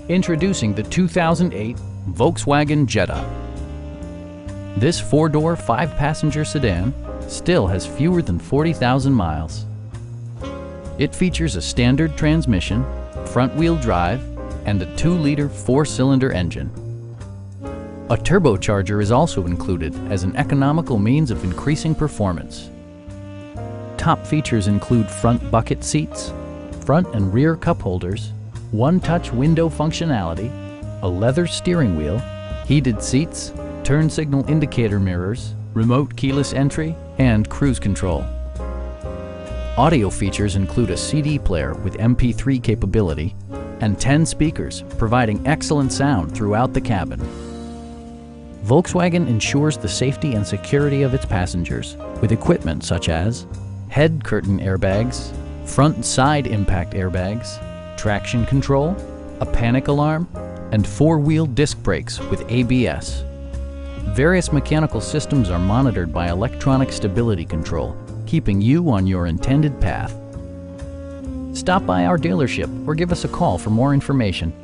Introducing the 2008 Volkswagen Jetta. This four-door, five-passenger sedan still has fewer than 40,000 miles. It features a standard transmission, front-wheel drive, and a 2-liter four-cylinder engine. A turbocharger is also included as an economical means of increasing performance. Top features include front bucket seats, front and rear cup holders, one-touch window functionality, a leather steering wheel, heated seats, turn signal indicator mirrors, remote keyless entry, and cruise control. Audio features include a CD player with MP3 capability and 10 speakers, providing excellent sound throughout the cabin. Volkswagen ensures the safety and security of its passengers with equipment such as head curtain airbags, front and side impact airbags, traction control, a panic alarm, and four-wheel disc brakes with ABS. Various mechanical systems are monitored by electronic stability control, keeping you on your intended path. Stop by our dealership or give us a call for more information.